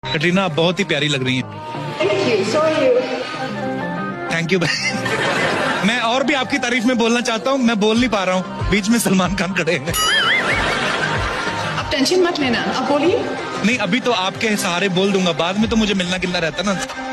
कटरीना आप बहुत ही प्यारी लग रही हैं। Thank you. मैं और भी आपकी तारीफ में बोलना चाहता हूँ, मैं बोल नहीं पा रहा हूँ, बीच में सलमान खान खड़े हैं। आप टेंशन मत लेना, आप बोलिए। नहीं, अभी तो आपके सहारे बोल दूंगा, बाद में तो मुझे मिलना गिलना रहता ना।